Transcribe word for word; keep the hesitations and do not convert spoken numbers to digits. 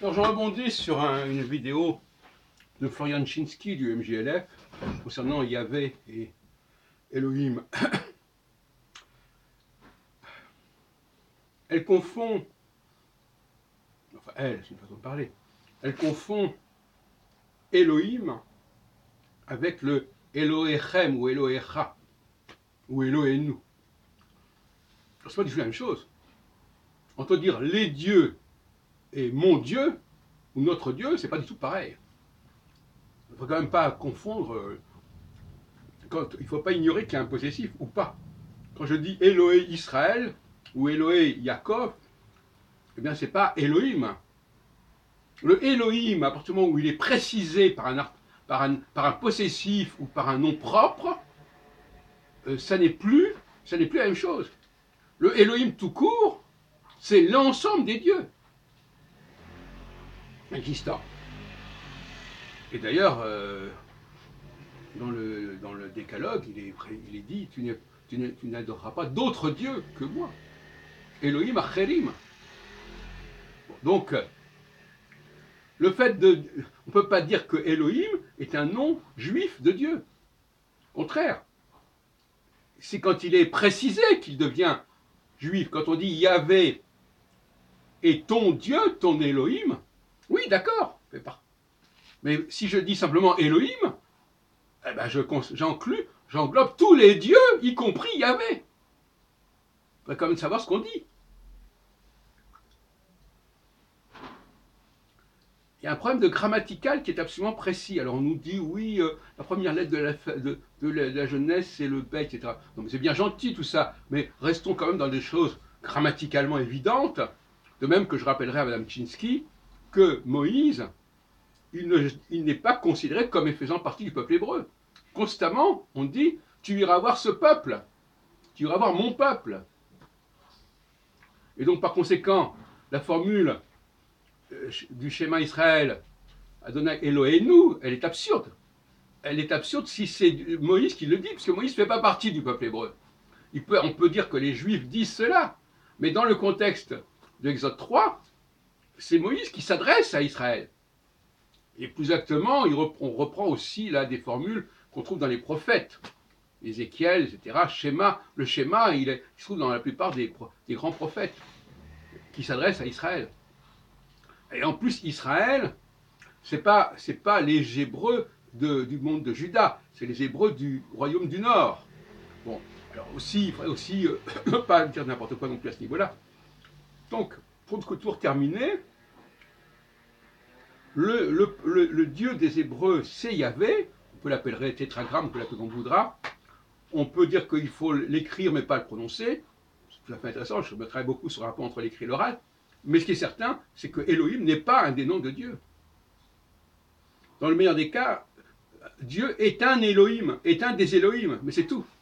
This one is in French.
Alors je rebondis sur un- une vidéo de Florian Chinsky du M J L F concernant Yahvé et Elohim. Elle confond, enfin elle, c'est une façon de parler, elle confond Elohim avec le Elohechem ou Elohecha ou Elohenu. C'est pas du tout la même chose. On peut dire les dieux et mon Dieu ou notre Dieu, c'est pas du tout pareil. Il ne faut quand même pas confondre. euh, Quand, il ne faut pas ignorer qu'il y a un possessif ou pas. Quand je dis Elohé Israël ou Elohé Yaakov, eh bien, c'est pas Elohim. Le Elohim, à partir du moment où il est précisé par un, par un, par un possessif ou par un nom propre, euh, ça n'est plus, ça n'est plus la même chose. Le Elohim tout court, c'est l'ensemble des dieux existants. Et d'ailleurs, euh, dans, le, dans le décalogue, il est, il est dit, tu, tu, tu n'adoreras pas d'autres dieux que moi. Elohim Acherim. Donc, le fait de... On ne peut pas dire que Elohim est un nom juif de Dieu. Au contraire. C'est quand il est précisé qu'il devient juif. Quand on dit Yahvé est ton Dieu, ton Elohim, oui, d'accord. Mais si je dis simplement Elohim, eh ben j'inclus, j'englobe tous les dieux, y compris Yahvé. Il faut quand même savoir ce qu'on dit. Il y a un problème de grammatical qui est absolument précis. Alors on nous dit, oui, euh, la première lettre de la, de, de la, de la Genèse, c'est le B, et cetera. Non, mais c'est bien gentil tout ça, mais restons quand même dans des choses grammaticalement évidentes. De même que je rappellerai à Mme Chinsky que Moïse, il, ne, il n'est pas considéré comme faisant partie du peuple hébreu. Constamment, on dit, tu iras voir ce peuple, tu iras voir mon peuple. Et donc par conséquent, la formule du schéma Israël, Adonai Elohenu, elle est absurde. Elle est absurde si c'est Moïse qui le dit, parce que Moïse ne fait pas partie du peuple hébreu. Il peut, on peut dire que les Juifs disent cela, mais dans le contexte de Exode trois, c'est Moïse qui s'adresse à Israël. Et plus exactement, on reprend aussi là des formules qu'on trouve dans les prophètes, Ézéchiel, et cetera. Schéma, le schéma, il, est, il se trouve dans la plupart des, des grands prophètes qui s'adressent à Israël. Et en plus, Israël, ce n'est pas, pas les Hébreux de, du monde de Juda, c'est les Hébreux du royaume du Nord. Bon, alors aussi, il faudrait aussi euh, ne pas dire n'importe quoi non plus à ce niveau-là. Donc, pour tout terminer, le, le, le, le Dieu des Hébreux, c'est Yahvé, on peut l'appeler tétragramme, on peut l'appeler comme on voudra. On peut dire qu'il faut l'écrire mais pas le prononcer. C'est tout à fait intéressant, je me travaille beaucoup sur le rapport entre l'écrit et l'oral. Mais ce qui est certain, c'est que Elohim n'est pas un des noms de Dieu. Dans le meilleur des cas, Dieu est un Elohim, est un des Elohim, mais c'est tout.